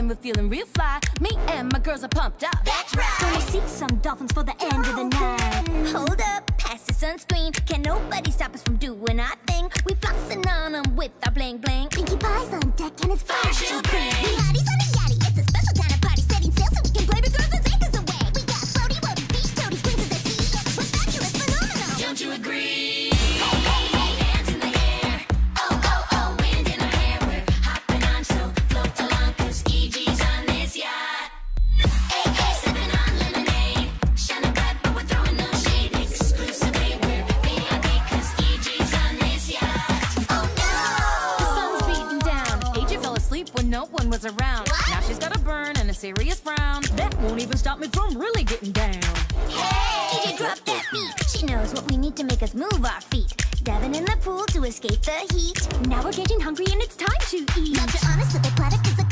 and we're feeling real fly. Me and my girls are pumped up. That's right. Gonna see some dolphins for the end of the night. Hold up, pass the sunscreen. Can nobody stop us from doing our thing? We flossing on them with our bling bling. Pinkie Pie's on deck and it's fire champagne. Yachty's on the yachty, it's a special kind of party. Setting sail so we can play with girls and take us away. We got floaty woaties, beach toadies, queens of the sea. We're fabulous, phenomenal. Don't you agree? Hands in the air. Oh, oh, oh, wind in our hair. We're hopping on, so float along, 'cause EG's on this yacht. Hey, hey, sipping on lemonade. Shining bright, but we're throwing no shade. Exclusively, we're VIP, 'cause EG's on this yacht. Oh no! The sun's beating down. AJ fell asleep when no one was around. What? Now she's got a burn and a serious frown. That won't even stop me from really getting down. DJ, drop that beat. She knows what we need to make us move our feet. Diving in the pool to escape the heat. Now we're getting hungry and it's time to eat. Love your honest little platter, 'cause the